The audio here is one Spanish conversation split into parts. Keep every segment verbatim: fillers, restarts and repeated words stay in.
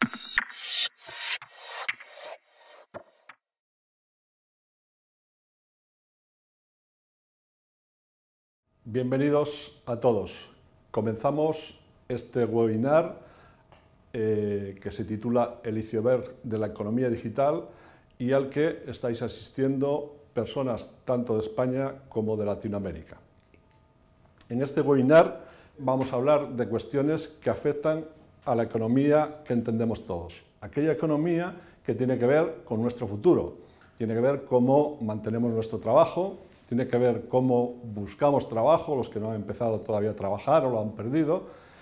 Bienvenidos a todos. Comenzamos este webinar eh, que se titula El iceberg de la economía digital y al que estáis asistiendo personas tanto de España como de Latinoamérica. En este webinar vamos a hablar de cuestiones que afectan a la economía que entendemos todos. Aquella economía que tiene que ver con nuestro futuro, tiene que ver cómo mantenemos nuestro trabajo, tiene que ver cómo buscamos trabajo, los que no han empezado todavía a trabajar o lo han perdido,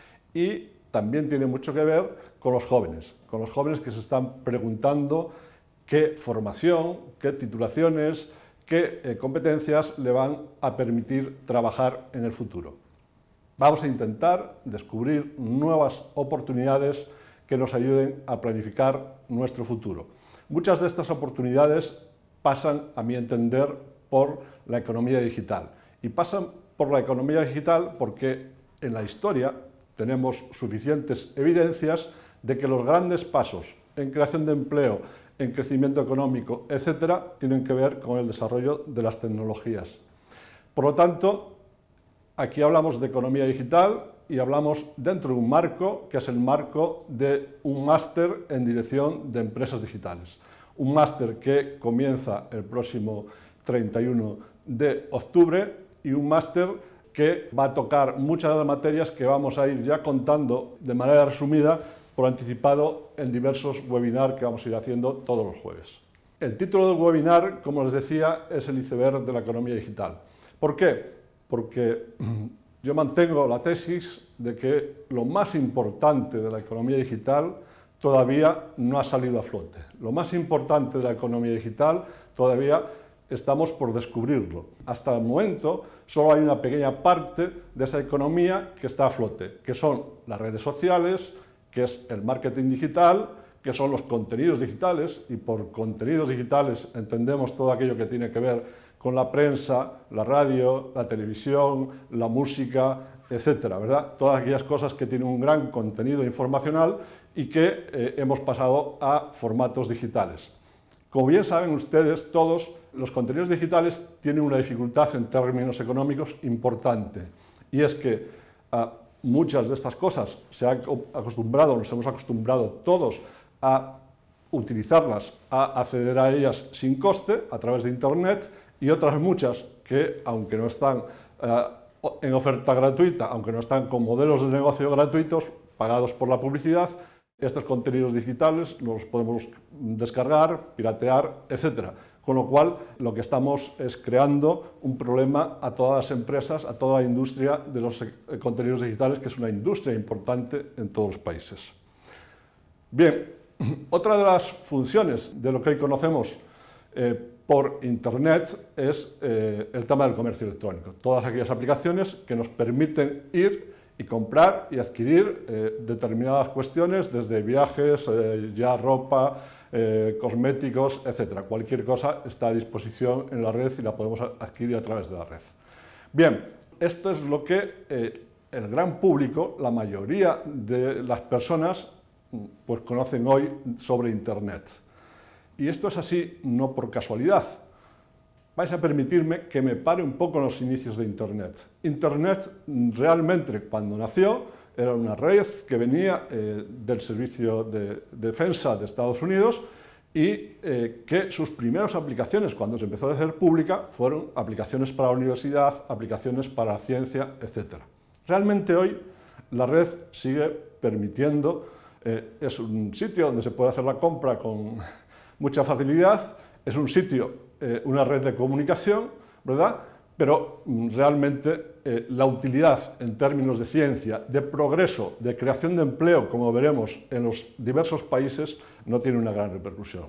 y también tiene mucho que ver con los jóvenes, con los jóvenes que se están preguntando qué formación, qué titulaciones, qué eh, competencias le van a permitir trabajar en el futuro. Vamos a intentar descubrir nuevas oportunidades que nos ayuden a planificar nuestro futuro. Muchas de estas oportunidades pasan, a mi entender, por la economía digital. Y pasan por la economía digital porque en la historia tenemos suficientes evidencias de que los grandes pasos en creación de empleo, en crecimiento económico, etcétera, tienen que ver con el desarrollo de las tecnologías. Por lo tanto, aquí hablamos de economía digital y hablamos dentro de un marco que es el marco de un máster en dirección de empresas digitales. Un máster que comienza el próximo treinta y uno de octubre y un máster que va a tocar muchas de las materias que vamos a ir ya contando de manera resumida por anticipado en diversos webinars que vamos a ir haciendo todos los jueves. El título del webinar, como les decía, es el iceberg de la economía digital. ¿Por qué? Porque yo mantengo la tesis de que lo más importante de la economía digital todavía no ha salido a flote. Lo más importante de la economía digital todavía estamos por descubrirlo. Hasta el momento solo hay una pequeña parte de esa economía que está a flote, que son las redes sociales, que es el marketing digital, que son los contenidos digitales, y por contenidos digitales entendemos todo aquello que tiene que ver con la prensa, la radio, la televisión, la música, etcétera, ¿verdad? Todas aquellas cosas que tienen un gran contenido informacional y que eh, hemos pasado a formatos digitales. Como bien saben ustedes todos, los contenidos digitales tienen una dificultad en términos económicos importante, y es que a muchas de estas cosas se han acostumbrado, nos hemos acostumbrado todos a utilizarlas, a acceder a ellas sin coste a través de Internet, y otras muchas que, aunque no están eh, en oferta gratuita, aunque no están con modelos de negocio gratuitos pagados por la publicidad, estos contenidos digitales los podemos descargar, piratear, etcétera. Con lo cual, lo que estamos es creando un problema a todas las empresas, a toda la industria de los contenidos digitales, que es una industria importante en todos los países. Bien, otra de las funciones de lo que hoy conocemos eh, por Internet es eh, el tema del comercio electrónico. Todas aquellas aplicaciones que nos permiten ir y comprar y adquirir eh, determinadas cuestiones, desde viajes, eh, ya ropa, eh, cosméticos, etcétera. Cualquier cosa está a disposición en la red y la podemos adquirir a través de la red. Bien, esto es lo que eh, el gran público, la mayoría de las personas, pues conocen hoy sobre Internet. Y esto es así no por casualidad. Vais a permitirme que me pare un poco en los inicios de Internet. Internet realmente, cuando nació, era una red que venía eh, del Servicio de Defensa de Estados Unidos y eh, que sus primeras aplicaciones, cuando se empezó a hacer pública, fueron aplicaciones para la universidad, aplicaciones para la ciencia, etcétera. Realmente hoy la red sigue permitiendo, eh, es un sitio donde se puede hacer la compra con mucha facilidad, es un sitio, eh, una red de comunicación, ¿verdad? Pero mm, realmente eh, la utilidad en términos de ciencia, de progreso, de creación de empleo, como veremos en los diversos países, no tiene una gran repercusión.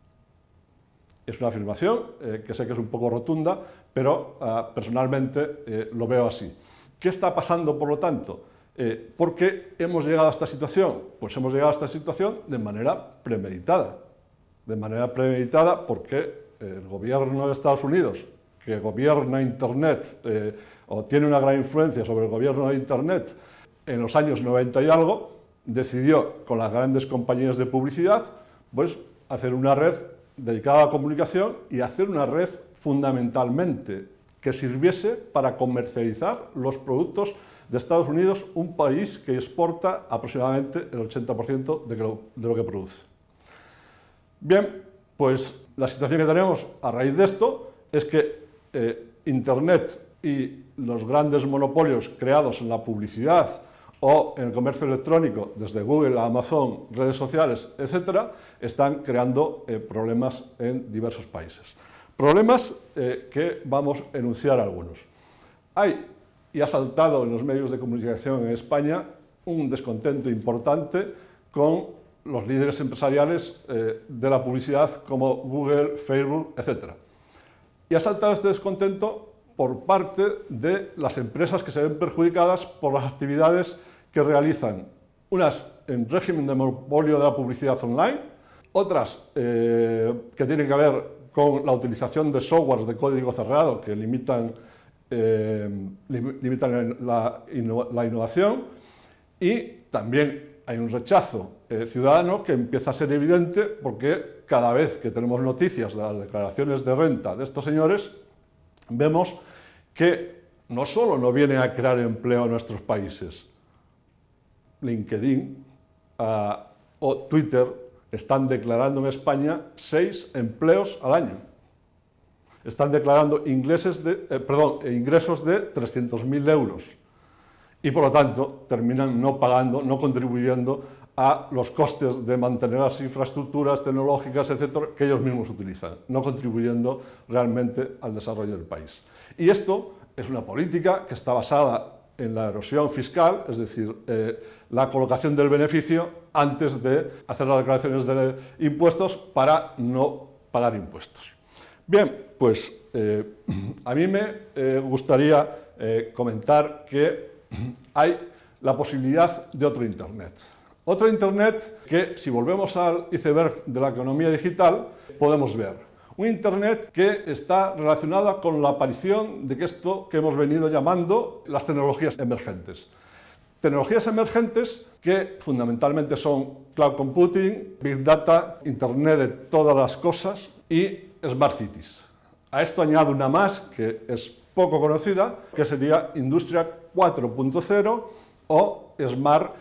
Es una afirmación eh, que sé que es un poco rotunda, pero uh, personalmente eh, lo veo así. ¿Qué está pasando, por lo tanto? Eh, ¿Por qué hemos llegado a esta situación? Pues hemos llegado a esta situación de manera premeditada. De manera premeditada porque el gobierno de Estados Unidos, que gobierna Internet eh, o tiene una gran influencia sobre el gobierno de Internet en los años noventa y algo, decidió, con las grandes compañías de publicidad, pues hacer una red dedicada a la comunicación y hacer una red fundamentalmente que sirviese para comercializar los productos de Estados Unidos, un país que exporta aproximadamente el ochenta por ciento de lo, de lo que produce. Bien, pues la situación que tenemos a raíz de esto es que eh, Internet y los grandes monopolios creados en la publicidad o en el comercio electrónico, desde Google a Amazon, redes sociales, etcétera, están creando eh, problemas en diversos países. Problemas eh, que vamos a enunciar algunos. Hay, y ha saltado en los medios de comunicación en España, un descontento importante con los líderes empresariales eh, de la publicidad como Google, Facebook, etcétera. Y ha saltado este descontento por parte de las empresas que se ven perjudicadas por las actividades que realizan, unas en régimen de monopolio de la publicidad online, otras eh, que tienen que ver con la utilización de softwares de código cerrado que limitan, eh, limitan la, la innovación, y también hay un rechazo eh, ciudadano que empieza a ser evidente porque cada vez que tenemos noticias de las declaraciones de renta de estos señores, vemos que no solo no vienen a crear empleo en nuestros países, LinkedIn uh, o Twitter están declarando en España seis empleos al año. Están declarando ingresos de, eh, perdón, ingresos de trescientos mil euros. Y por lo tanto terminan no pagando, no contribuyendo a los costes de mantener las infraestructuras tecnológicas, etcétera, que ellos mismos utilizan, no contribuyendo realmente al desarrollo del país. Y esto es una política que está basada en la erosión fiscal, es decir, eh, la colocación del beneficio antes de hacer las declaraciones de impuestos para no pagar impuestos. Bien, pues eh, a mí me eh, gustaría eh, comentar que hay la posibilidad de otro Internet. Otro Internet que, si volvemos al iceberg de la economía digital, podemos ver. Un Internet que está relacionado con la aparición de esto que hemos venido llamando las tecnologías emergentes. Tecnologías emergentes que fundamentalmente son cloud computing, big data, Internet de todas las cosas y smart cities. A esto añado una más que es poco conocida, que sería Industria cuatro punto cero o Smart,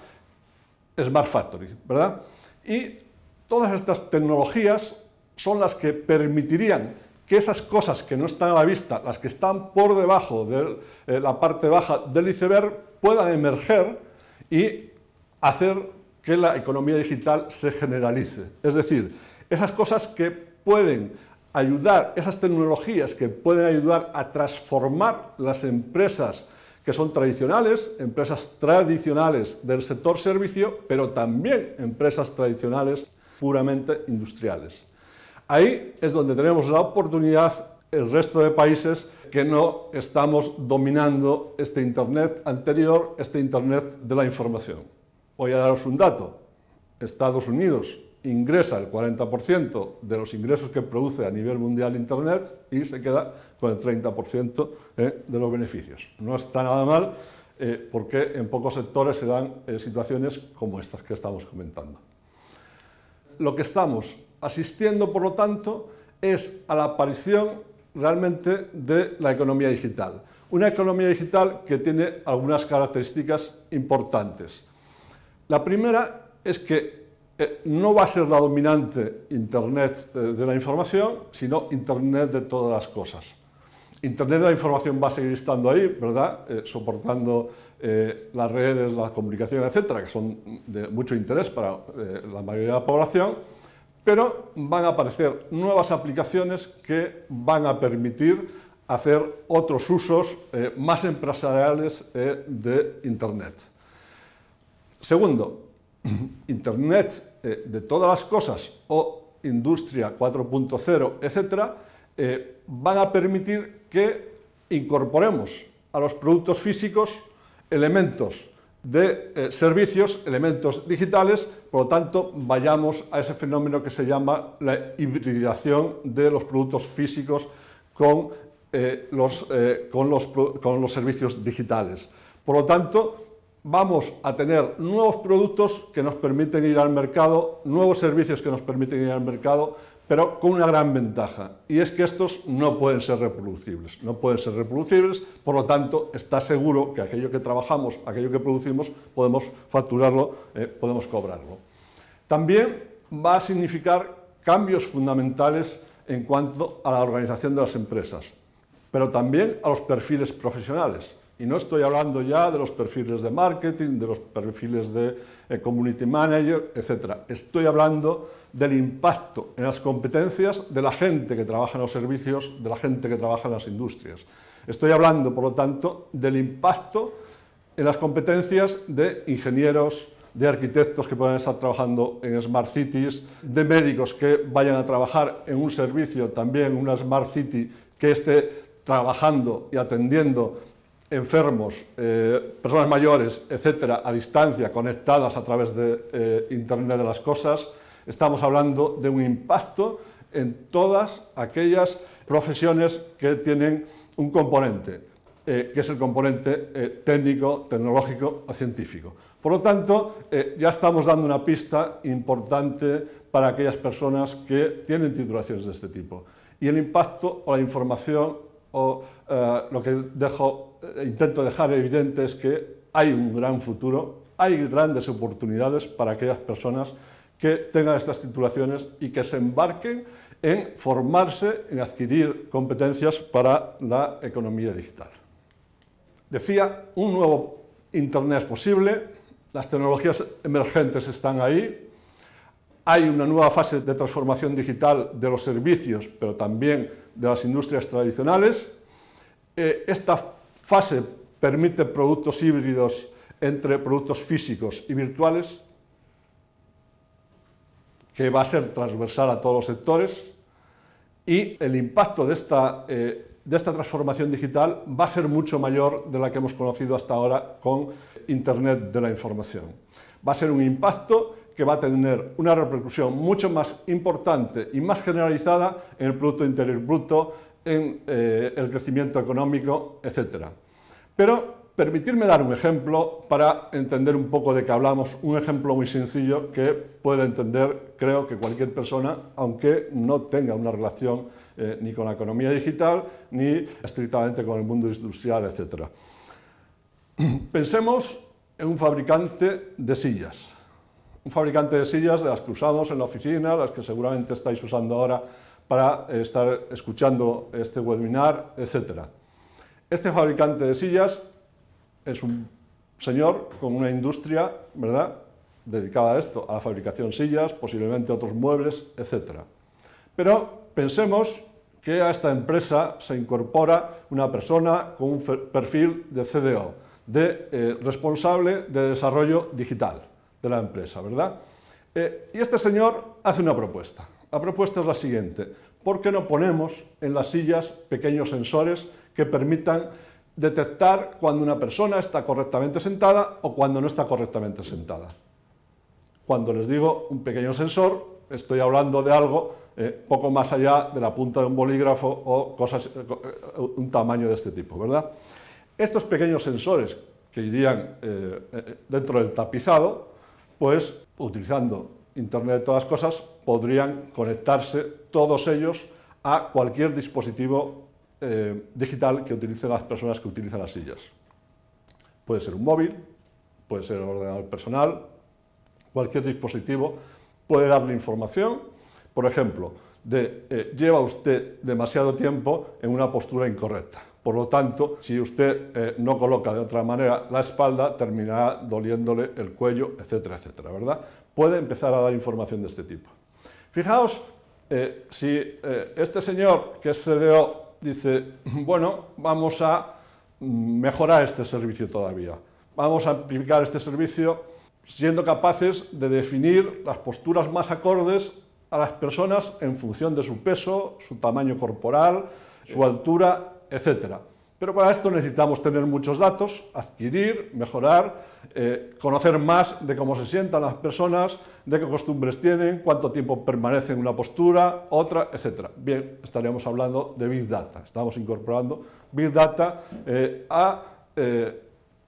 Smart Factory, ¿verdad? Y todas estas tecnologías son las que permitirían que esas cosas que no están a la vista, las que están por debajo de eh, la parte baja del iceberg, puedan emerger y hacer que la economía digital se generalice. Es decir, esas cosas que pueden ayudar, esas tecnologías que pueden ayudar a transformar las empresas que son tradicionales, empresas tradicionales del sector servicio, pero también empresas tradicionales puramente industriales. Ahí es donde tenemos la oportunidad, el resto de países, que no estamos dominando este Internet anterior, este Internet de la información. Voy a daros un dato. Estados Unidos ingresa el cuarenta por ciento de los ingresos que produce a nivel mundial Internet y se queda con el treinta por ciento eh, de los beneficios. No está nada mal eh, porque en pocos sectores se dan eh, situaciones como estas que estamos comentando. Lo que estamos asistiendo, por lo tanto, es a la aparición realmente de la economía digital. Una economía digital que tiene algunas características importantes. La primera es que eh, no va a ser la dominante Internet eh, de la información, sino Internet de todas las cosas. Internet de la información va a seguir estando ahí, ¿verdad? Eh, soportando eh, las redes, la comunicación, etcétera, que son de mucho interés para eh, la mayoría de la población, pero van a aparecer nuevas aplicaciones que van a permitir hacer otros usos eh, más empresariales eh, de Internet. Segundo, Internet eh, de todas las cosas o Industria cuatro punto cero, etcétera, eh, van a permitir que incorporemos a los productos físicos elementos de eh, servicios, elementos digitales, por lo tanto vayamos a ese fenómeno que se llama la hibridación de los productos físicos con, eh, los, eh, con, los, con los servicios digitales. Por lo tanto, vamos a tener nuevos productos que nos permiten ir al mercado, nuevos servicios que nos permiten ir al mercado, pero con una gran ventaja, y es que estos no pueden ser reproducibles. No pueden ser reproducibles, por lo tanto, está seguro que aquello que trabajamos, aquello que producimos, podemos facturarlo, eh, podemos cobrarlo. También va a significar cambios fundamentales en cuanto a la organización de las empresas, pero también a los perfiles profesionales. Y no estoy hablando ya de los perfiles de marketing, de los perfiles de eh, community manager, etcétera. Estoy hablando del impacto en las competencias de la gente que trabaja en los servicios, de la gente que trabaja en las industrias. Estoy hablando, por lo tanto, del impacto en las competencias de ingenieros, de arquitectos que puedan estar trabajando en Smart Cities, de médicos que vayan a trabajar en un servicio, también una Smart City, que esté trabajando y atendiendo enfermos, eh, personas mayores, etcétera, a distancia, conectadas a través de eh, Internet de las Cosas. Estamos hablando de un impacto en todas aquellas profesiones que tienen un componente, eh, que es el componente eh, técnico, tecnológico o científico. Por lo tanto, eh, ya estamos dando una pista importante para aquellas personas que tienen titulaciones de este tipo. Y el impacto o la información o eh, lo que dejo, eh, intento dejar evidente es que hay un gran futuro, hay grandes oportunidades para aquellas personas que tengan estas titulaciones y que se embarquen en formarse, en adquirir competencias para la economía digital. Decía, un nuevo Internet es posible, las tecnologías emergentes están ahí, hay una nueva fase de transformación digital de los servicios, pero también de las industrias tradicionales. Eh, esta fase permite productos híbridos entre productos físicos y virtuales, que va a ser transversal a todos los sectores, y el impacto de esta, eh, de esta transformación digital va a ser mucho mayor de la que hemos conocido hasta ahora con Internet de la información. Va a ser un impacto que va a tener una repercusión mucho más importante y más generalizada en el Producto Interior Bruto, en eh, el crecimiento económico, etcétera. Pero permitirme dar un ejemplo para entender un poco de qué hablamos, un ejemplo muy sencillo que puede entender, creo, que cualquier persona, aunque no tenga una relación eh, ni con la economía digital, ni estrictamente con el mundo industrial, etcétera. Pensemos en un fabricante de sillas. Un fabricante de sillas de las que usamos en la oficina, las que seguramente estáis usando ahora para estar escuchando este webinar, etcétera. Este fabricante de sillas es un señor con una industria, ¿verdad?, dedicada a esto, a la fabricación de sillas, posiblemente otros muebles, etcétera. Pero pensemos que a esta empresa se incorpora una persona con un perfil de C D O, de eh, responsable de desarrollo digital de la empresa, ¿verdad? Eh, y este señor hace una propuesta. La propuesta es la siguiente: ¿por qué no ponemos en las sillas pequeños sensores que permitan detectar cuando una persona está correctamente sentada o cuando no está correctamente sentada? Cuando les digo un pequeño sensor, estoy hablando de algo eh, poco más allá de la punta de un bolígrafo o cosas, eh, un tamaño de este tipo, ¿verdad? Estos pequeños sensores que irían eh, dentro del tapizado, pues utilizando Internet de todas las cosas, podrían conectarse todos ellos a cualquier dispositivo eh, digital que utilicen las personas que utilizan las sillas. Puede ser un móvil, puede ser el ordenador personal, cualquier dispositivo puede darle información, por ejemplo, de eh, lleva usted demasiado tiempo en una postura incorrecta. Por lo tanto, si usted eh, no coloca de otra manera la espalda, terminará doliéndole el cuello, etcétera, etcétera, ¿verdad? Puede empezar a dar información de este tipo. Fijaos, eh, si eh, este señor, que es C D O, dice, bueno, vamos a mejorar este servicio todavía, vamos a amplificar este servicio siendo capaces de definir las posturas más acordes a las personas en función de su peso, su tamaño corporal, su altura, etcétera. Pero para esto necesitamos tener muchos datos, adquirir, mejorar, eh, conocer más de cómo se sientan las personas, de qué costumbres tienen, cuánto tiempo permanecen en una postura, otra, etcétera. Bien, estaríamos hablando de Big Data. Estamos incorporando Big Data eh, a eh,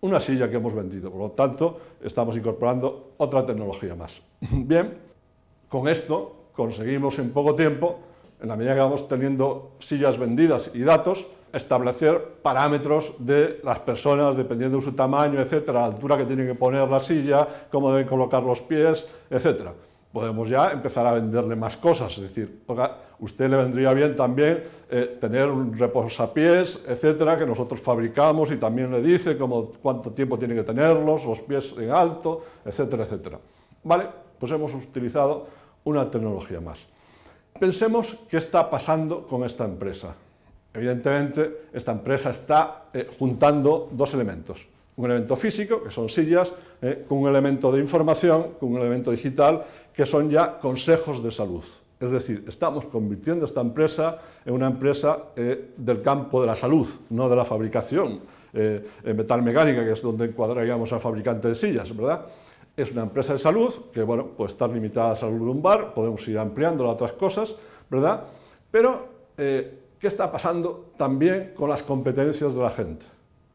una silla que hemos vendido. Por lo tanto, estamos incorporando otra tecnología más. Bien, con esto conseguimos en poco tiempo, en la medida que vamos teniendo sillas vendidas y datos, establecer parámetros de las personas, dependiendo de su tamaño, etcétera, la altura que tienen que poner la silla, cómo deben colocar los pies, etcétera. Podemos ya empezar a venderle más cosas, es decir, oiga, usted le vendría bien también eh, tener un reposapiés, etcétera, que nosotros fabricamos y también le dice cómo, cuánto tiempo tiene que tenerlos, los pies en alto, etcétera, etcétera. Vale, pues hemos utilizado una tecnología más. Pensemos qué está pasando con esta empresa. Evidentemente, esta empresa está eh, juntando dos elementos. Un elemento físico, que son sillas, eh, con un elemento de información, con un elemento digital, que son ya consejos de salud. Es decir, estamos convirtiendo esta empresa en una empresa eh, del campo de la salud, no de la fabricación eh, en metalmecánica, que es donde encuadraríamos al fabricante de sillas, ¿verdad? Es una empresa de salud que, bueno, puede estar limitada a salud lumbar, podemos ir ampliando a otras cosas, ¿verdad? Pero, eh, ¿qué está pasando también con las competencias de la gente?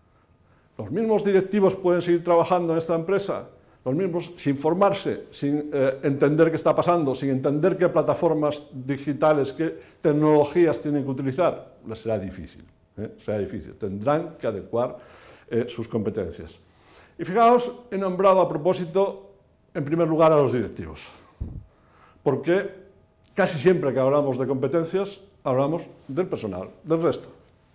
¿Los mismos directivos pueden seguir trabajando en esta empresa? Los mismos, sin formarse, sin eh, entender qué está pasando, sin entender qué plataformas digitales, qué tecnologías tienen que utilizar, les será difícil, ¿eh? será difícil. Tendrán que adecuar eh, sus competencias. Y fijaos, he nombrado a propósito, en primer lugar, a los directivos, porque casi siempre que hablamos de competencias, hablamos del personal, del resto.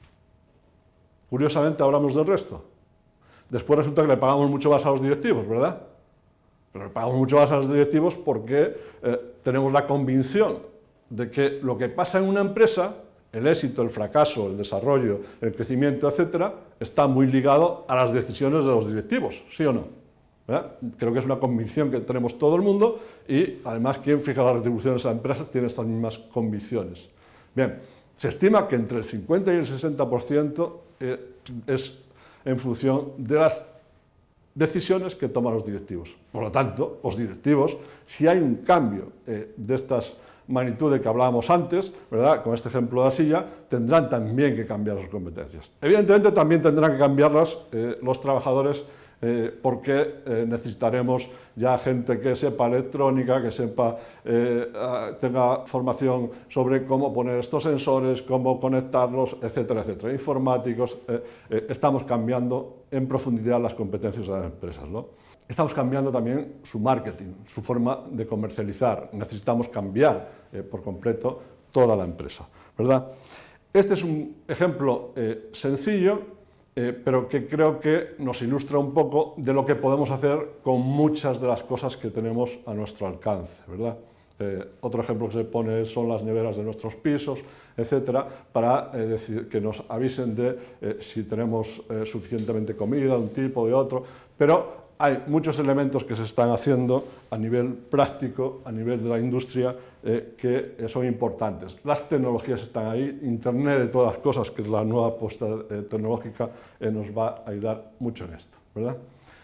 Curiosamente, hablamos del resto. Después resulta que le pagamos mucho más a los directivos, ¿verdad? Pero le pagamos mucho más a los directivos porque eh, tenemos la convicción de que lo que pasa en una empresa, el éxito, el fracaso, el desarrollo, el crecimiento, etcétera, está muy ligado a las decisiones de los directivos, ¿sí o no? ¿Verdad? Creo que es una convicción que tenemos todo el mundo y, además, quien fija las retribuciones a las empresas tiene estas mismas convicciones. Bien, se estima que entre el cincuenta y el sesenta por ciento eh, es en función de las decisiones que toman los directivos. Por lo tanto, los directivos, si hay un cambio eh, de estas magnitudes que hablábamos antes, ¿verdad? Con este ejemplo de la silla, tendrán también que cambiar sus competencias. Evidentemente también tendrán que cambiarlas eh, los trabajadores eh, porque eh, necesitaremos ya gente que sepa electrónica, que sepa, eh, tenga formación sobre cómo poner estos sensores, cómo conectarlos, etcétera, etcétera. Informáticos, eh, eh, estamos cambiando en profundidad las competencias de las empresas, ¿no? Estamos cambiando también su marketing, su forma de comercializar. Necesitamos cambiar eh, por completo toda la empresa, ¿verdad? Este es un ejemplo eh, sencillo, eh, pero que creo que nos ilustra un poco de lo que podemos hacer con muchas de las cosas que tenemos a nuestro alcance, ¿verdad? Eh, otro ejemplo que se pone son las neveras de nuestros pisos, etcétera, para eh, decir, que nos avisen de eh, si tenemos eh, suficientemente comida, de un tipo, de otro, pero hay muchos elementos que se están haciendo a nivel práctico, a nivel de la industria, eh, que eh, son importantes. Las tecnologías están ahí, Internet de todas las cosas, que es la nueva apuesta eh, tecnológica, eh, nos va a ayudar mucho en esto, ¿verdad?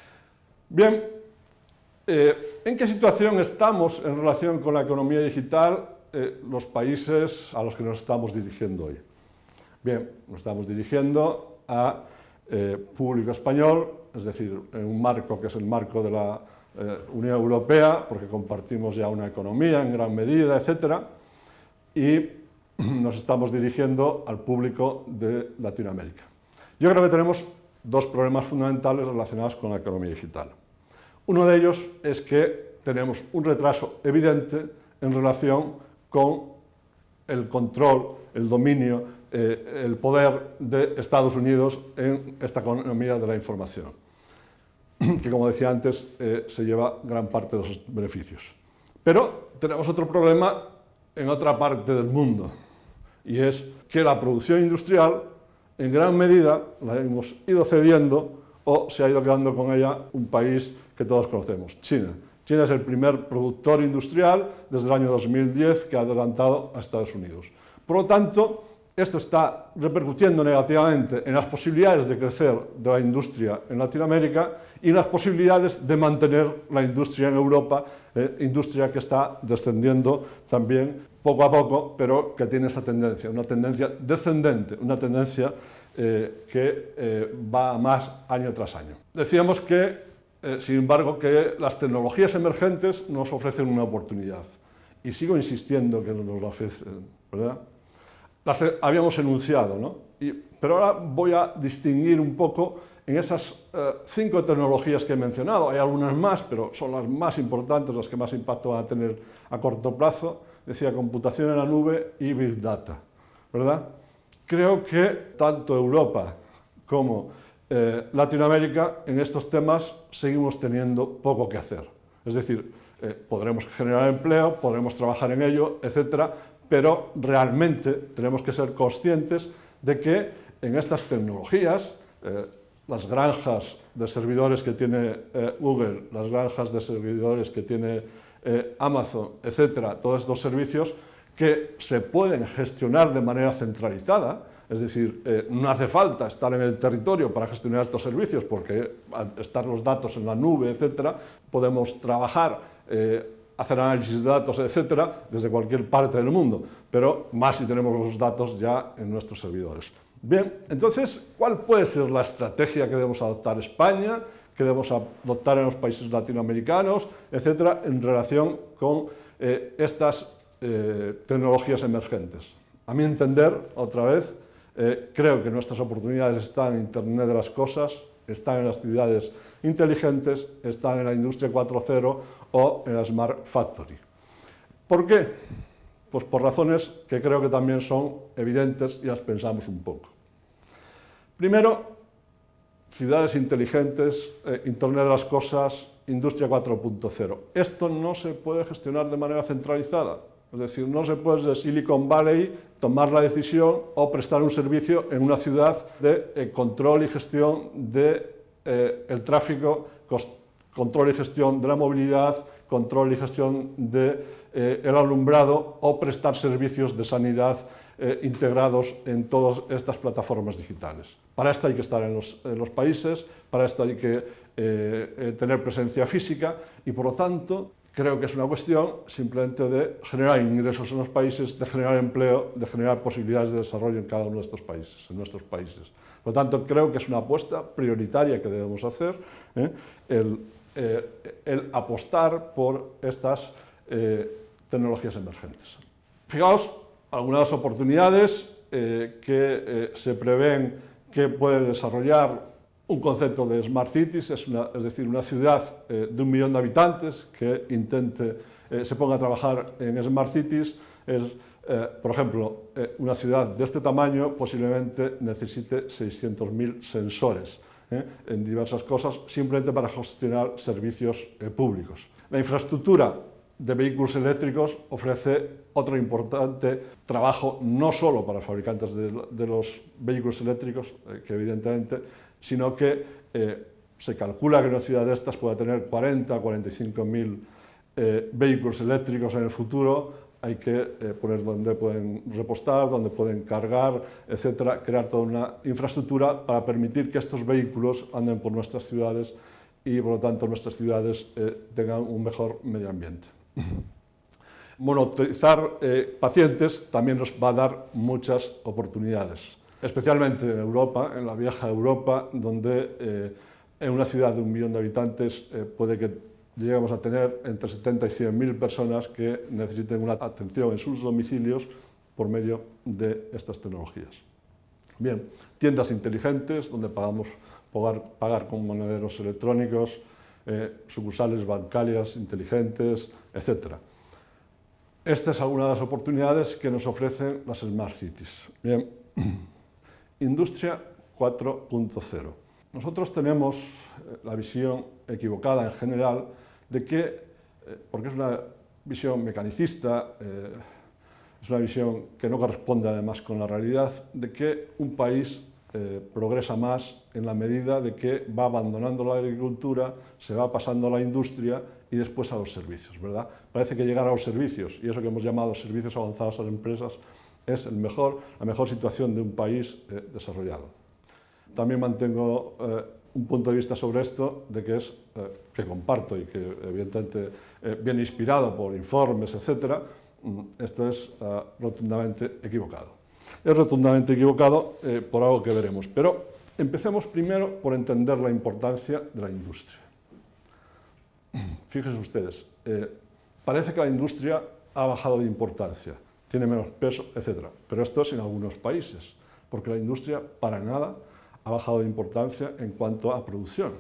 Bien, eh, ¿en qué situación estamos en relación con la economía digital eh, los países a los que nos estamos dirigiendo hoy? Bien, nos estamos dirigiendo a eh, público español, es decir, en un marco que es el marco de la eh, Unión Europea, porque compartimos ya una economía en gran medida, etcétera, y nos estamos dirigiendo al público de Latinoamérica. Yo creo que tenemos dos problemas fundamentales relacionados con la economía digital. Uno de ellos es que tenemos un retraso evidente en relación con el control, el dominio, Eh, el poder de Estados Unidos en esta economía de la información, que, como decía antes, eh, se lleva gran parte de los beneficios. Pero tenemos otro problema en otra parte del mundo, y es que la producción industrial, en gran medida, la hemos ido cediendo o se ha ido quedando con ella un país que todos conocemos, China. China es el primer productor industrial desde el año dos mil diez que ha adelantado a Estados Unidos. Por lo tanto, esto está repercutiendo negativamente en las posibilidades de crecer de la industria en Latinoamérica y en las posibilidades de mantener la industria en Europa, eh, industria que está descendiendo también poco a poco, pero que tiene esa tendencia, una tendencia descendente, una tendencia eh, que eh, va a más año tras año. Decíamos que, eh, sin embargo, que las tecnologías emergentes nos ofrecen una oportunidad. Y sigo insistiendo que nos lo ofrecen, ¿verdad? Las habíamos enunciado, ¿no? Y, pero ahora voy a distinguir un poco en esas eh, cinco tecnologías que he mencionado. Hay algunas más, pero son las más importantes, las que más impacto van a tener a corto plazo. Decía computación en la nube y Big Data, ¿verdad? Creo que tanto Europa como eh, Latinoamérica en estos temas seguimos teniendo poco que hacer. Es decir, eh, podremos generar empleo, podremos trabajar en ello, etcétera, pero realmente tenemos que ser conscientes de que en estas tecnologías, eh, las granjas de servidores que tiene eh, Google, las granjas de servidores que tiene eh, Amazon, etcétera, todos estos servicios que se pueden gestionar de manera centralizada, es decir, eh, no hace falta estar en el territorio para gestionar estos servicios, porque al estar los datos en la nube, etcétera, podemos trabajar, eh, hacer análisis de datos, etcétera, desde cualquier parte del mundo, pero más si tenemos los datos ya en nuestros servidores. Bien, entonces, ¿cuál puede ser la estrategia que debemos adoptar España, que debemos adoptar en los países latinoamericanos, etcétera, en relación con eh, estas eh, tecnologías emergentes? A mi entender, otra vez, eh, creo que nuestras oportunidades están en Internet de las cosas, están en las ciudades inteligentes, están en la industria cuatro punto cero o en la Smart Factory. ¿Por qué? Pues por razones que creo que también son evidentes y las pensamos un poco. Primero, ciudades inteligentes, eh, Internet de las cosas, industria cuatro punto cero. Esto no se puede gestionar de manera centralizada. Es decir, no se puede desde Silicon Valley tomar la decisión o prestar un servicio en una ciudad de eh, control y gestión del de, eh, tráfico, control y gestión de la movilidad, control y gestión del de, eh, alumbrado o prestar servicios de sanidad eh, integrados en todas estas plataformas digitales. Para esto hay que estar en los, en los países, para esto hay que eh, eh, tener presencia física y, por lo tanto, creo que es una cuestión simplemente de generar ingresos en los países, de generar empleo, de generar posibilidades de desarrollo en cada uno de estos países, en nuestros países. Por lo tanto, creo que es una apuesta prioritaria que debemos hacer, ¿eh? el, eh, el apostar por estas eh, tecnologías emergentes. Fijaos, algunas oportunidades eh, que eh, se prevén que puede desarrollar un concepto de Smart Cities, es, una, es decir, una ciudad eh, de un millón de habitantes que intente, eh, se ponga a trabajar en Smart Cities. Es, eh, por ejemplo, eh, una ciudad de este tamaño posiblemente necesite seiscientos mil sensores eh, en diversas cosas, simplemente para gestionar servicios eh, públicos. La infraestructura de vehículos eléctricos ofrece otro importante trabajo, no solo para fabricantes de, de los vehículos eléctricos, eh, que evidentemente, sino que eh, se calcula que una ciudad de estas pueda tener cuarenta a cuarenta y cinco mil eh, vehículos eléctricos en el futuro. Hay que eh, poner donde pueden repostar, donde pueden cargar, etcétera, crear toda una infraestructura para permitir que estos vehículos anden por nuestras ciudades y, por lo tanto, nuestras ciudades eh, tengan un mejor medio ambiente. Monitorizar eh, pacientes también nos va a dar muchas oportunidades, especialmente en Europa, en la vieja Europa, donde eh, en una ciudad de un millón de habitantes eh, puede que lleguemos a tener entre setenta y cien mil personas que necesiten una atención en sus domicilios por medio de estas tecnologías. Bien, tiendas inteligentes, donde pagamos, pagar, pagar con monederos electrónicos, eh, sucursales bancarias inteligentes, etcétera. Esta es alguna de las oportunidades que nos ofrecen las Smart Cities. Bien. Industria cuatro punto cero. Nosotros tenemos la visión equivocada en general de que, porque es una visión mecanicista, eh, es una visión que no corresponde además con la realidad, de que un país eh, progresa más en la medida de que va abandonando la agricultura, se va pasando a la industria y después a los servicios, ¿verdad? Parece que llegar a los servicios, y eso que hemos llamado servicios avanzados a las empresas, es el mejor, la mejor situación de un país eh, desarrollado. También mantengo eh, un punto de vista sobre esto, de que es, eh, que comparto y que evidentemente eh, viene inspirado por informes, etcétera. Esto es uh, rotundamente equivocado. es rotundamente equivocado eh, por algo que veremos. Pero empecemos primero por entender la importancia de la industria. Fíjense ustedes, eh, parece que la industria ha bajado de importancia, tiene menos peso, etcétera. Pero esto es en algunos países, porque la industria para nada ha bajado de importancia en cuanto a producción.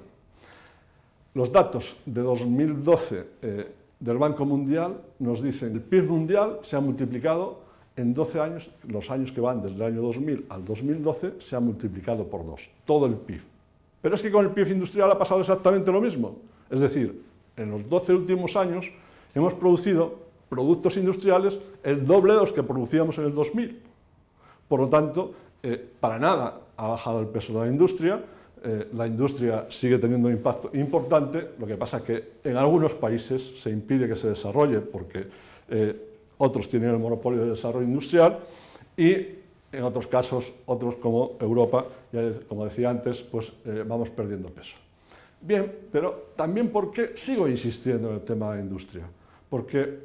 Los datos de dos mil doce eh, del Banco Mundial nos dicen que el P I B mundial se ha multiplicado en doce años, los años que van desde el año dos mil al dos mil doce, se ha multiplicado por dos, todo el P I B. Pero es que con el P I B industrial ha pasado exactamente lo mismo. Es decir, en los doce últimos años hemos producido productos industriales el doble de los que producíamos en el dos mil. Por lo tanto, eh, para nada ha bajado el peso de la industria. Eh, la industria sigue teniendo un impacto importante, lo que pasa es que en algunos países se impide que se desarrolle porque eh, otros tienen el monopolio del desarrollo industrial y en otros casos, otros como Europa, ya como decía antes, pues eh, vamos perdiendo peso. Bien, pero también porque sigo insistiendo en el tema de la industria, porque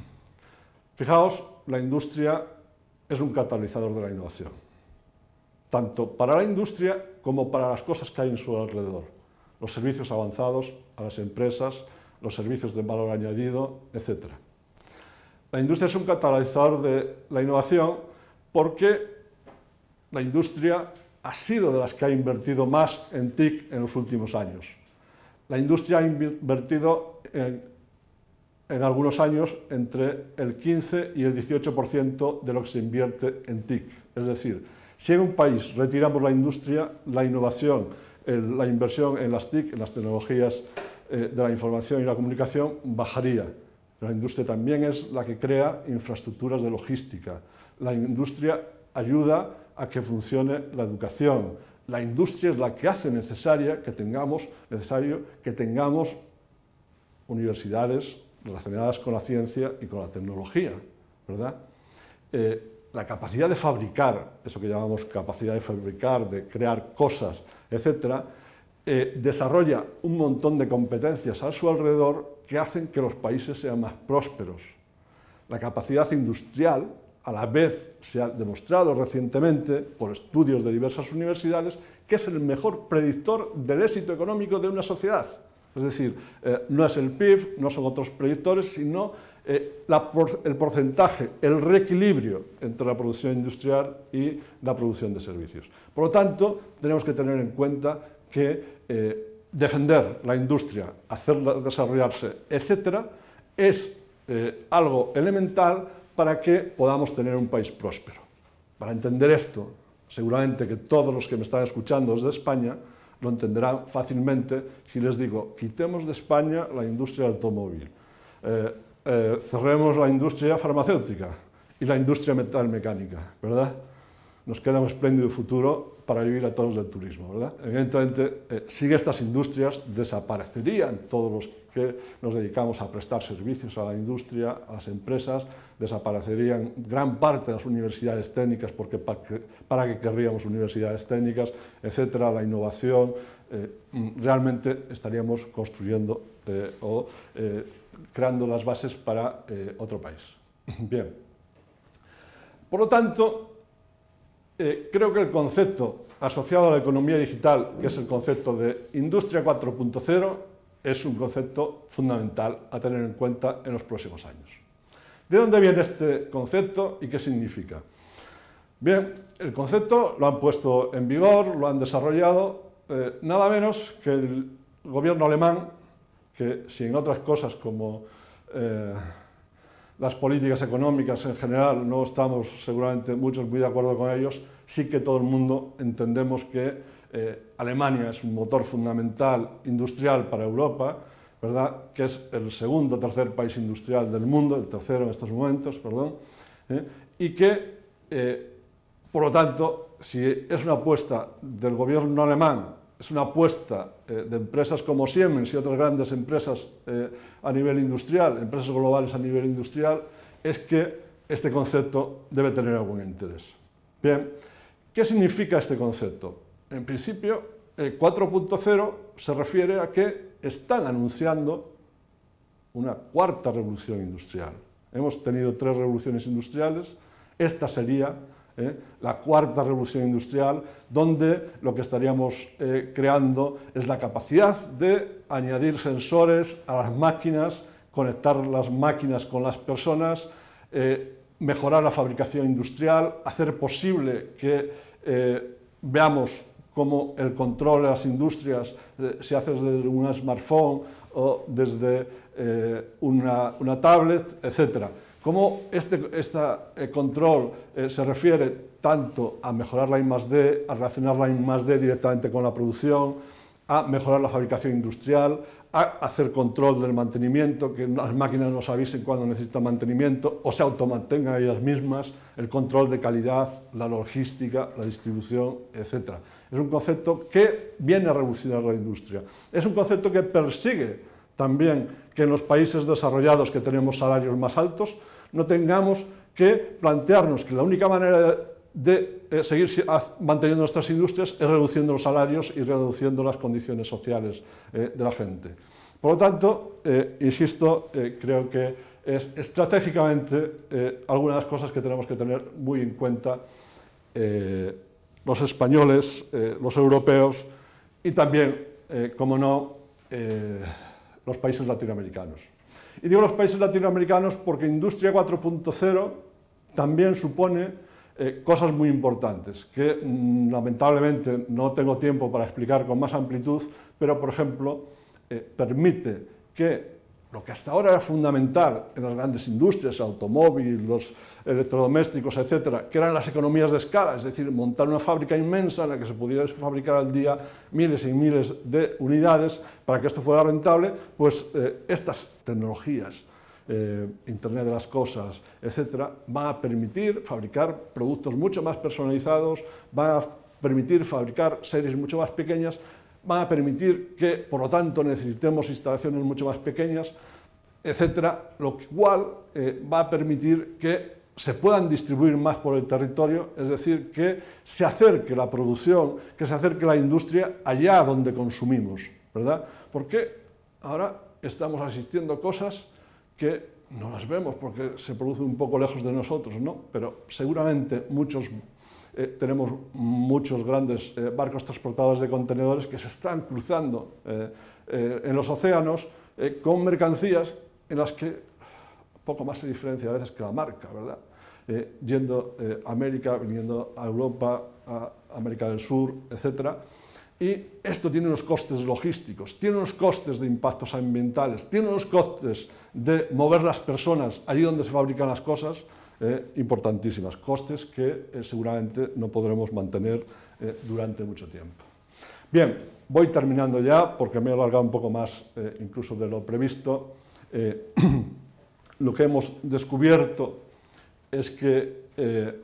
fijaos, la industria es un catalizador de la innovación, tanto para la industria como para las cosas que hay en su alrededor, los servicios avanzados a las empresas, los servicios de valor añadido, etcétera. La industria es un catalizador de la innovación porque la industria ha sido de las que ha invertido más en T I C en los últimos años. La industria ha invertido en, en algunos años entre el quince y el dieciocho por ciento de lo que se invierte en T I C. Es decir, si en un país retiramos la industria, la innovación, el, la inversión en las T I C, en las tecnologías eh, de la información y la comunicación, bajaría. La industria también es la que crea infraestructuras de logística. La industria ayuda a que funcione la educación. La industria es la que hace necesaria que tengamos, necesario que tengamos universidades relacionadas con la ciencia y con la tecnología, ¿verdad? Eh, la capacidad de fabricar, eso que llamamos capacidad de fabricar, de crear cosas, etcétera, eh, desarrolla un montón de competencias a su alrededor que hacen que los países sean más prósperos. La capacidad industrial, a la vez, se ha demostrado recientemente por estudios de diversas universidades que es el mejor predictor del éxito económico de una sociedad. Es decir, eh, no es el P I B, no son otros predictores, sino eh, la por, el porcentaje, el reequilibrio entre la producción industrial y la producción de servicios. Por lo tanto, tenemos que tener en cuenta que eh, defender la industria, hacerla desarrollarse, etcétera, es eh, algo elemental para que podamos tener un país próspero. Para entender esto, seguramente que todos los que me están escuchando desde España lo entenderán fácilmente si les digo, quitemos de España la industria del automóvil, eh, eh, cerremos la industria farmacéutica y la industria metalmecánica, ¿verdad? Nos queda un espléndido futuro para vivir a todos del turismo, ¿verdad? Evidentemente, eh, sin estas industrias desaparecerían todos los que nos dedicamos a prestar servicios a la industria, a las empresas, desaparecerían gran parte de las universidades técnicas, porque para qué, para qué querríamos universidades técnicas, etcétera, la innovación, eh, realmente estaríamos construyendo eh, o eh, creando las bases para eh, otro país. Bien. Por lo tanto, Eh, creo que el concepto asociado a la economía digital, que es el concepto de Industria cuatro punto cero, es un concepto fundamental a tener en cuenta en los próximos años. ¿De dónde viene este concepto y qué significa? Bien, el concepto lo han puesto en vigor, lo han desarrollado, eh, nada menos que el gobierno alemán, que si en otras cosas como eh, las políticas económicas en general no estamos seguramente muchos muy de acuerdo con ellos, sí que todo el mundo entendemos que eh, Alemania es un motor fundamental industrial para Europa, ¿verdad? Que es el segundo o tercer país industrial del mundo, el tercero en estos momentos, perdón, ¿eh? y que, eh, por lo tanto, si es una apuesta del gobierno alemán, es una apuesta eh, de empresas como Siemens y otras grandes empresas eh, a nivel industrial, empresas globales a nivel industrial, es que este concepto debe tener algún interés. Bien, ¿qué significa este concepto? En principio, eh, cuatro punto cero se refiere a que están anunciando una cuarta revolución industrial. Hemos tenido tres revoluciones industriales, esta sería ¿eh? La cuarta revolución industrial, donde lo que estaríamos eh, creando es la capacidad de añadir sensores a las máquinas, conectar las máquinas con las personas, eh, mejorar la fabricación industrial, hacer posible que eh, veamos cómo el control de las industrias eh, se hace desde un smartphone o desde eh, una, una tablet, etcétera. Cómo este, este eh, control eh, se refiere tanto a mejorar la I más D, a relacionar la I más D directamente con la producción, a mejorar la fabricación industrial, a hacer control del mantenimiento, que las máquinas nos avisen cuando necesitan mantenimiento o se automantengan ellas mismas, el control de calidad, la logística, la distribución, etcétera. Es un concepto que viene a revolucionar la industria. Es un concepto que persigue también que en los países desarrollados que tenemos salarios más altos no tengamos que plantearnos que la única manera de eh, seguir manteniendo nuestras industrias es reduciendo los salarios y reduciendo las condiciones sociales eh, de la gente. Por lo tanto, eh, insisto, eh, creo que es estratégicamente eh, algunas de las cosas que tenemos que tener muy en cuenta eh, los españoles, eh, los europeos y también, eh, como no, eh, los países latinoamericanos. Y digo los países latinoamericanos porque Industria cuatro punto cero también supone eh, cosas muy importantes, que mmm, lamentablemente no tengo tiempo para explicar con más amplitud, pero por ejemplo eh, permite que lo que hasta ahora era fundamental en las grandes industrias, automóvil, los electrodomésticos, etcétera, que eran las economías de escala, es decir, montar una fábrica inmensa en la que se pudiera fabricar al día miles y miles de unidades para que esto fuera rentable, pues eh, estas tecnologías, eh, Internet de las cosas, etcétera, van a permitir fabricar productos mucho más personalizados, van a permitir fabricar series mucho más pequeñas, van a permitir que, por lo tanto, necesitemos instalaciones mucho más pequeñas, etcétera, lo cual eh, va a permitir que se puedan distribuir más por el territorio, es decir, que se acerque la producción, que se acerque la industria allá donde consumimos, ¿verdad? Porque ahora estamos asistiendo a cosas que no las vemos porque se producen un poco lejos de nosotros, ¿no? Pero seguramente muchos Eh, tenemos muchos grandes eh, barcos transportadores de contenedores que se están cruzando eh, eh, en los océanos eh, con mercancías en las que poco más se diferencia a veces que la marca, ¿verdad? Eh, yendo eh, a América, viniendo a Europa, a América del Sur, etcétera. Y esto tiene unos costes logísticos, tiene unos costes de impactos ambientales, tiene unos costes de mover las personas allí donde se fabrican las cosas, Eh, importantísimas, costes que eh, seguramente no podremos mantener eh, durante mucho tiempo. Bien, voy terminando ya porque me he alargado un poco más eh, incluso de lo previsto. Eh, lo que hemos descubierto es que eh,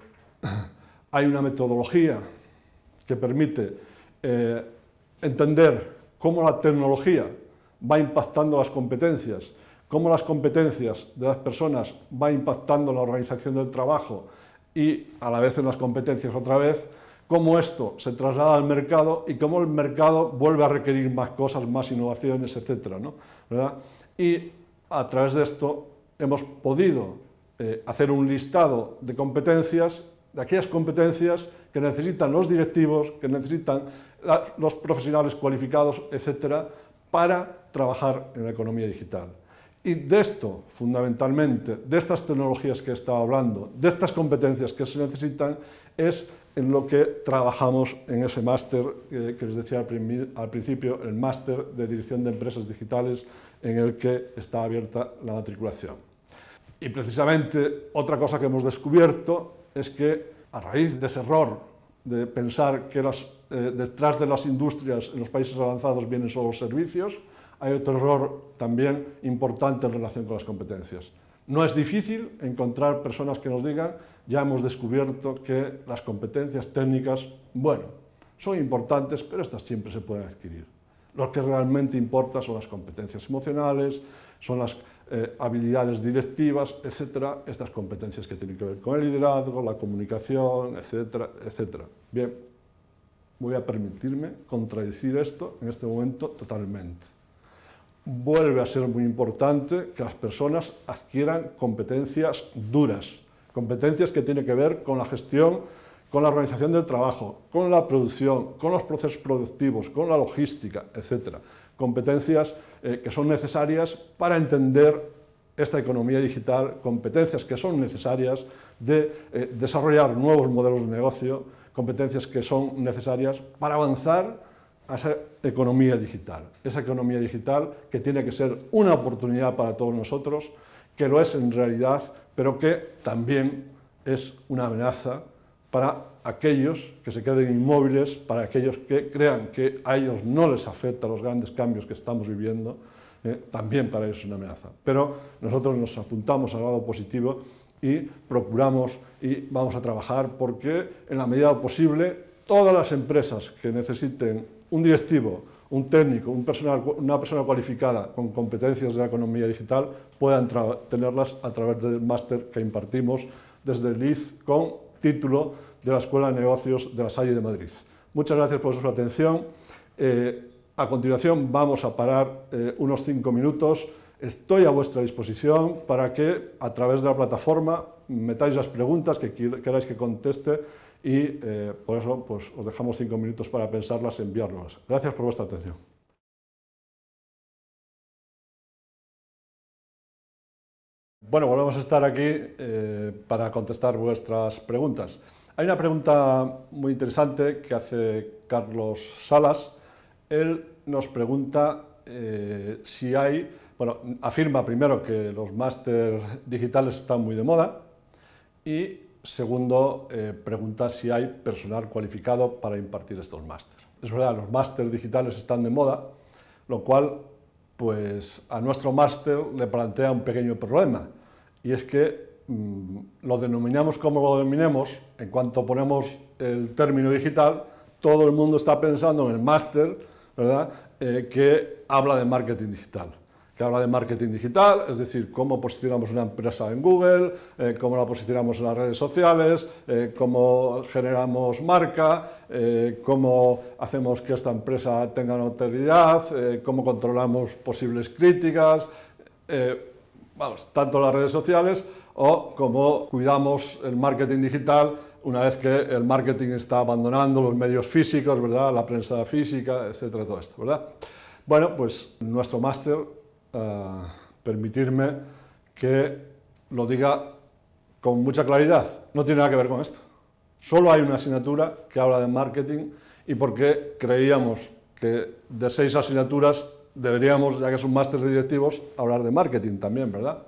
hay una metodología que permite eh, entender cómo la tecnología va impactando las competencias, cómo las competencias de las personas va impactando en la organización del trabajo y a la vez en las competencias otra vez, cómo esto se traslada al mercado y cómo el mercado vuelve a requerir más cosas, más innovaciones, etcétera, ¿no? ¿Verdad? Y a través de esto hemos podido eh, hacer un listado de competencias, de aquellas competencias que necesitan los directivos, que necesitan la, los profesionales cualificados, etcétera, para trabajar en la economía digital. Y de esto, fundamentalmente, de estas tecnologías que he estado hablando, de estas competencias que se necesitan, es en lo que trabajamos en ese máster eh, que les decía al, al principio, el máster de Dirección de Empresas Digitales, en el que está abierta la matriculación. Y precisamente otra cosa que hemos descubierto es que a raíz de ese error de pensar que las, eh, detrás de las industrias en los países avanzados vienen solo los servicios, hay otro error también importante en relación con las competencias. No es difícil encontrar personas que nos digan, ya hemos descubierto que las competencias técnicas, bueno, son importantes, pero estas siempre se pueden adquirir. Lo que realmente importa son las competencias emocionales, son las eh, habilidades directivas, etcétera, estas competencias que tienen que ver con el liderazgo, la comunicación, etcétera, etcétera. Bien, voy a permitirme contradecir esto en este momento totalmente. Vuelve a ser muy importante que las personas adquieran competencias duras, competencias que tienen que ver con la gestión, con la organización del trabajo, con la producción, con los procesos productivos, con la logística, etcétera. Competencias eh, que son necesarias para entender esta economía digital, competencias que son necesarias de eh, desarrollar nuevos modelos de negocio, competencias que son necesarias para avanzar a esa economía digital. Esa economía digital que tiene que ser una oportunidad para todos nosotros, que lo es en realidad, pero que también es una amenaza para aquellos que se queden inmóviles, para aquellos que crean que a ellos no les afectan los grandes cambios que estamos viviendo, eh, también para ellos es una amenaza. Pero nosotros nos apuntamos al lado positivo y procuramos y vamos a trabajar porque en la medida posible todas las empresas que necesiten un directivo, un técnico, un personal, una persona cualificada con competencias de la economía digital puedan tenerlas a través del máster que impartimos desde el I Z con título de la Escuela de Negocios de La Salle de Madrid. Muchas gracias por su atención. Eh, a continuación vamos a parar eh, unos cinco minutos. Estoy a vuestra disposición para que a través de la plataforma metáis las preguntas que queráis que conteste y eh, por eso pues, os dejamos cinco minutos para pensarlas y enviárnoslas. Gracias por vuestra atención. Bueno, volvemos a estar aquí eh, para contestar vuestras preguntas. Hay una pregunta muy interesante que hace Carlos Salas. Él nos pregunta eh, si hay, bueno, afirma primero que los másteres digitales están muy de moda y segundo, eh, pregunta si hay personal cualificado para impartir estos másteres. Es verdad, los másteres digitales están de moda, lo cual pues a nuestro máster le plantea un pequeño problema, y es que mmm, lo denominamos como lo denominemos, en cuanto ponemos el término digital, todo el mundo está pensando en el máster, ¿verdad?, eh, que habla de marketing digital. que habla de marketing digital, es decir, cómo posicionamos una empresa en Google, eh, cómo la posicionamos en las redes sociales, eh, cómo generamos marca, eh, cómo hacemos que esta empresa tenga notoriedad, eh, cómo controlamos posibles críticas, eh, vamos, tanto las redes sociales o cómo cuidamos el marketing digital una vez que el marketing está abandonando los medios físicos, ¿verdad?, la prensa física, etcétera, todo esto, ¿verdad? Bueno, pues nuestro máster, Uh, permitirme que lo diga con mucha claridad, no tiene nada que ver con esto. Solo hay una asignatura que habla de marketing y porque creíamos que de seis asignaturas deberíamos, ya que es un máster de directivos, hablar de marketing también, ¿verdad?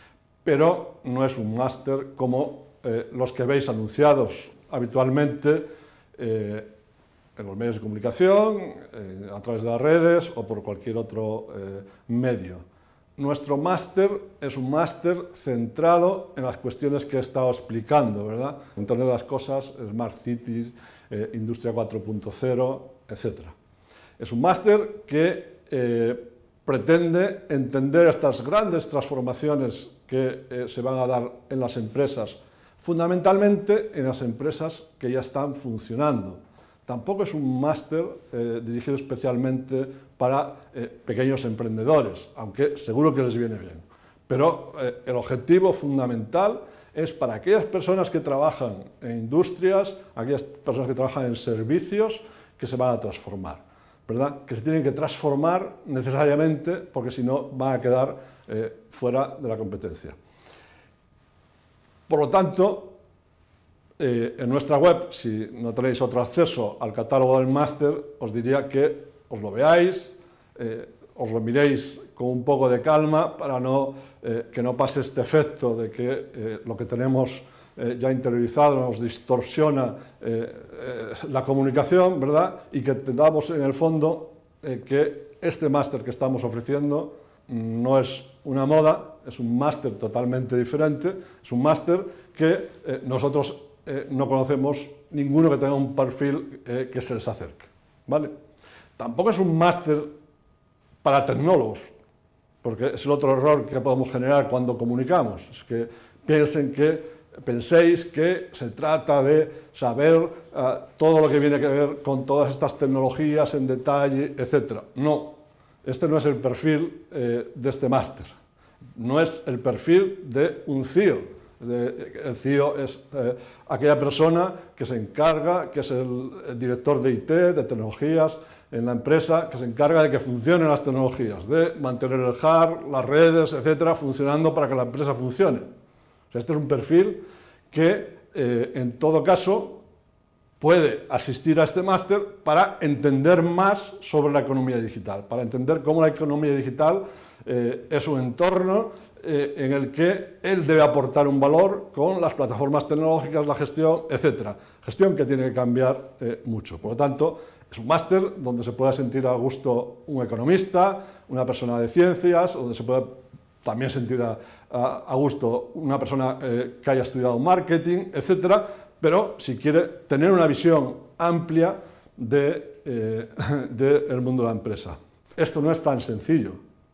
Pero no es un máster como eh, los que veis anunciados habitualmente eh, en los medios de comunicación, eh, a través de las redes o por cualquier otro eh, medio. Nuestro máster es un máster centrado en las cuestiones que he estado explicando, ¿verdad? Internet de las cosas, Smart Cities, eh, Industria cuatro punto cero, etcétera. Es un máster que eh, pretende entender estas grandes transformaciones que eh, se van a dar en las empresas, fundamentalmente en las empresas que ya están funcionando. Tampoco es un máster eh, dirigido especialmente para eh, pequeños emprendedores, aunque seguro que les viene bien. Pero eh, el objetivo fundamental es para aquellas personas que trabajan en industrias, aquellas personas que trabajan en servicios, que se van a transformar, ¿verdad? Que se tienen que transformar necesariamente, porque si no van a quedar eh, fuera de la competencia. Por lo tanto, Eh, en nuestra web, si no tenéis otro acceso al catálogo del máster, os diría que os lo veáis, eh, os lo miréis con un poco de calma para no, eh, que no pase este efecto de que eh, lo que tenemos eh, ya interiorizado nos distorsiona eh, eh, la comunicación, ¿verdad? Y que tengamos en el fondo eh, que este máster que estamos ofreciendo no es una moda, es un máster totalmente diferente, es un máster que eh, nosotros Eh, no conocemos ninguno que tenga un perfil eh, que se les acerque, ¿vale? Tampoco es un máster para tecnólogos, porque es el otro error que podemos generar cuando comunicamos, es que piensen que, penséis que se trata de saber uh, todo lo que viene que ver con todas estas tecnologías en detalle, etcétera. No, este no es el perfil eh, de este máster, no es el perfil de un C I O. El C I O es eh, aquella persona que se encarga, que es el, el director de I T, de tecnologías en la empresa, que se encarga de que funcionen las tecnologías, de mantener el hardware, las redes, etcétera, funcionando para que la empresa funcione. O sea, este es un perfil que, eh, en todo caso, puede asistir a este máster para entender más sobre la economía digital, para entender cómo la economía digital eh, es un entorno eh, en el que él debe aportar un valor con las plataformas tecnológicas, la gestión, etcétera. Gestión que tiene que cambiar eh, mucho. Por lo tanto, es un máster donde se pueda sentir a gusto un economista, una persona de ciencias, donde se pueda también sentir a, a, a gusto una persona eh, que haya estudiado marketing, etcétera, pero si quiere tener una visión amplia del de, eh, de mundo de la empresa. Esto no es tan sencillo,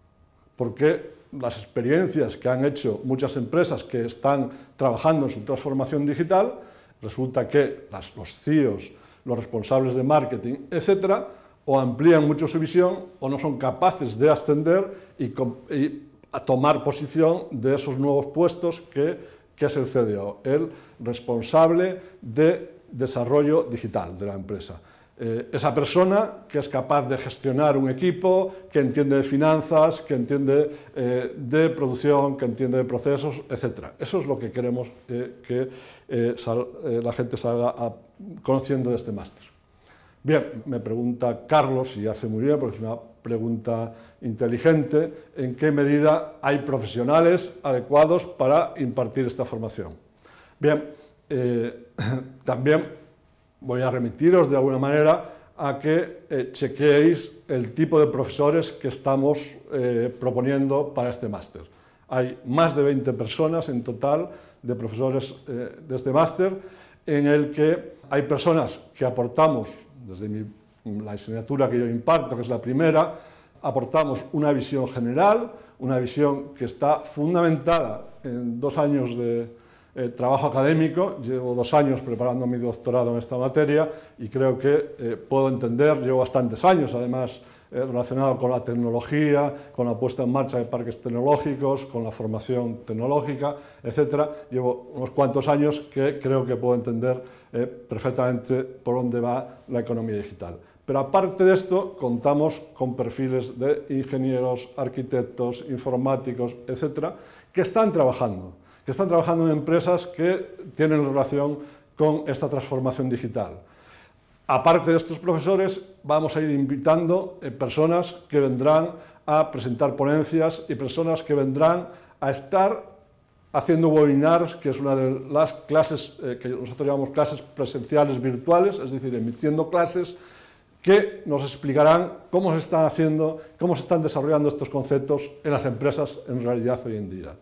porque las experiencias que han hecho muchas empresas que están trabajando en su transformación digital, resulta que las, los C I Os, los responsables de marketing, etcétera, o amplían mucho su visión o no son capaces de ascender y, y a tomar posición de esos nuevos puestos que, que es el C D O, el responsable de desarrollo digital de la empresa. Eh, esa persona que es capaz de gestionar un equipo, que entiende de finanzas, que entiende eh, de producción, que entiende de procesos, etcétera. Eso es lo que queremos eh, que eh, sal, eh, la gente salga a, conociendo de este máster. Bien, me pregunta Carlos, y hace muy bien porque es una pregunta inteligente, ¿en qué medida hay profesionales adecuados para impartir esta formación? Bien, eh, también voy a remitiros de alguna manera a que eh, chequeéis el tipo de profesores que estamos eh, proponiendo para este máster. Hay más de veinte personas en total de profesores eh, de este máster, en el que hay personas que aportamos, desde mi, la asignatura que yo imparto, que es la primera, aportamos una visión general, una visión que está fundamentada en dos años de Eh, trabajo académico. Llevo dos años preparando mi doctorado en esta materia y creo que eh, puedo entender, llevo bastantes años además eh, relacionado con la tecnología, con la puesta en marcha de parques tecnológicos, con la formación tecnológica, etcétera. Llevo unos cuantos años que creo que puedo entender eh, perfectamente por dónde va la economía digital. Pero aparte de esto, contamos con perfiles de ingenieros, arquitectos, informáticos, etcétera, que están trabajando. que están trabajando en empresas que tienen relación con esta transformación digital. Aparte de estos profesores, vamos a ir invitando eh, personas que vendrán a presentar ponencias y personas que vendrán a estar haciendo webinars, que es una de las clases eh, que nosotros llamamos clases presenciales virtuales, es decir, emitiendo clases que nos explicarán cómo se están haciendo, cómo se están desarrollando estos conceptos en las empresas en realidad hoy en día.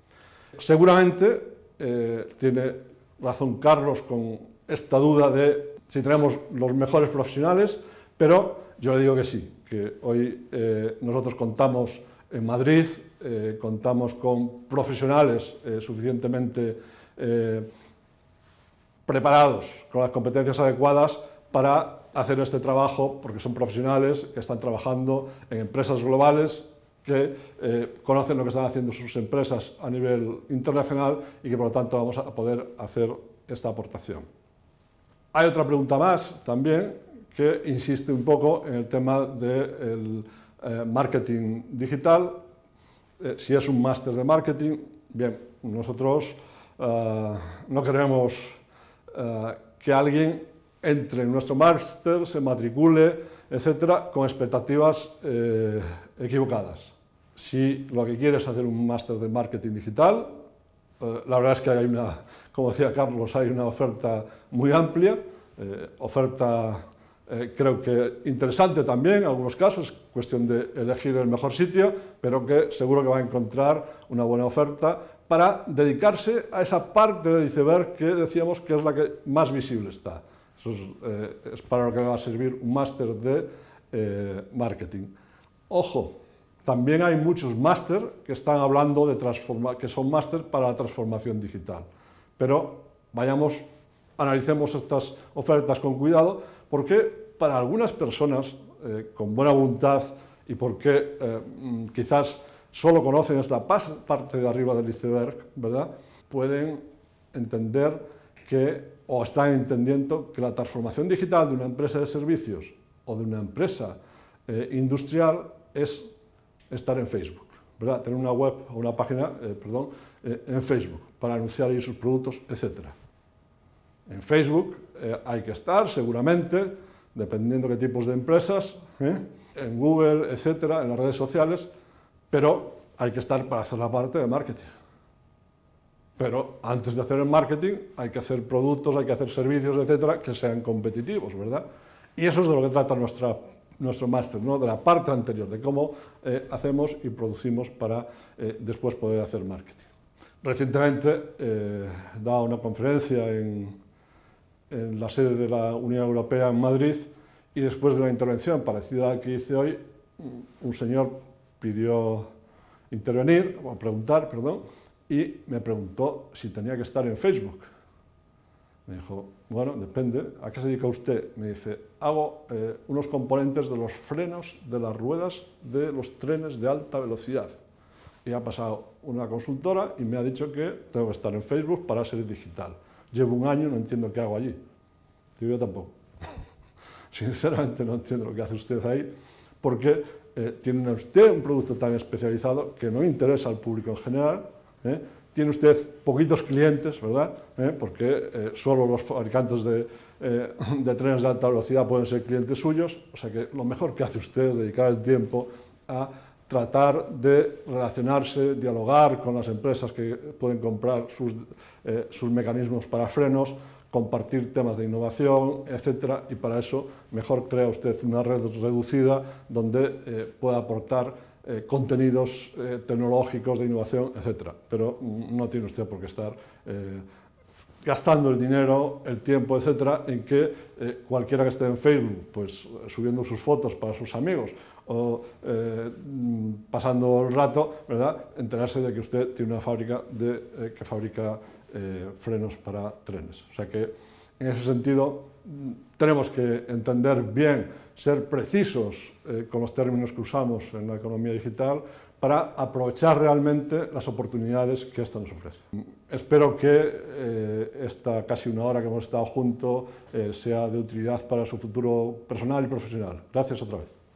Seguramente eh, tiene razón Carlos con esta duda de si tenemos los mejores profesionales, pero yo le digo que sí, que hoy eh, nosotros contamos en Madrid, eh, contamos con profesionales eh, suficientemente eh, preparados, con las competencias adecuadas para hacer este trabajo, porque son profesionales que están trabajando en empresas globales, que eh, conocen lo que están haciendo sus empresas a nivel internacional y que por lo tanto vamos a poder hacer esta aportación. Hay otra pregunta más también que insiste un poco en el tema del eh, marketing digital. Eh, si es un máster de marketing, bien, nosotros uh, no queremos uh, que alguien entre en nuestro máster, se matricule, etcétera, con expectativas eh, equivocadas. Si lo que quiere es hacer un máster de marketing digital, eh, la verdad es que hay una, como decía Carlos, hay una oferta muy amplia, eh, oferta eh, creo que interesante también en algunos casos, cuestión de elegir el mejor sitio, pero que seguro que va a encontrar una buena oferta para dedicarse a esa parte del iceberg que decíamos que es la que más visible está. Eso es, eh, es para lo que va a servir un máster de eh, marketing. Ojo, también hay muchos máster que están hablando de transforma que son máster para la transformación digital. Pero vayamos, analicemos estas ofertas con cuidado, porque para algunas personas eh, con buena voluntad y porque eh, quizás solo conocen esta parte de arriba del iceberg, ¿verdad? pueden entender que, o están entendiendo que la transformación digital de una empresa de servicios o de una empresa eh, industrial es estar en Facebook, ¿verdad? Tener una web o una página, eh, perdón, eh, en Facebook para anunciar ahí sus productos, etcétera. En Facebook eh, hay que estar, seguramente, dependiendo de qué tipos de empresas, ¿eh? en Google, etcétera, en las redes sociales, pero hay que estar para hacer la parte de marketing. Pero antes de hacer el marketing hay que hacer productos, hay que hacer servicios, etcétera, que sean competitivos, ¿verdad? Y eso es de lo que trata nuestra, nuestro máster, ¿no? De la parte anterior, de cómo eh, hacemos y producimos para eh, después poder hacer marketing. Recientemente eh, daba una conferencia en, en la sede de la Unión Europea en Madrid y después de una intervención parecida a la que hice hoy, un señor pidió intervenir, o preguntar, perdón, y me preguntó si tenía que estar en Facebook. Me dijo, bueno, depende, ¿a qué se dedica usted? Me dice, hago eh, unos componentes de los frenos de las ruedas de los trenes de alta velocidad. Y ha pasado una consultora y me ha dicho que tengo que estar en Facebook para ser digital. Llevo un año, no entiendo qué hago allí. Digo, yo tampoco. Sinceramente no entiendo lo que hace usted ahí, porque eh, tiene usted un producto tan especializado que no interesa al público en general. ¿Eh? Tiene usted poquitos clientes, ¿verdad? ¿Eh? Porque eh, solo los fabricantes de, eh, de trenes de alta velocidad pueden ser clientes suyos, o sea que lo mejor que hace usted es dedicar el tiempo a tratar de relacionarse, dialogar con las empresas que pueden comprar sus, eh, sus mecanismos para frenos, compartir temas de innovación, etcétera, y para eso mejor crea usted una red reducida donde eh, pueda aportar Eh, contenidos eh, tecnológicos de innovación, etcétera. Pero no tiene usted por qué estar eh, gastando el dinero, el tiempo, etcétera, en que eh, cualquiera que esté en Facebook, pues subiendo sus fotos para sus amigos o eh, pasando el rato, ¿verdad?, enterarse de que usted tiene una fábrica de, eh, que fabrica eh, frenos para trenes. O sea que, en ese sentido, tenemos que entender bien, ser precisos eh, con los términos que usamos en la economía digital para aprovechar realmente las oportunidades que esta nos ofrece. Espero que eh, esta casi una hora que hemos estado juntos eh, sea de utilidad para su futuro personal y profesional. Gracias otra vez.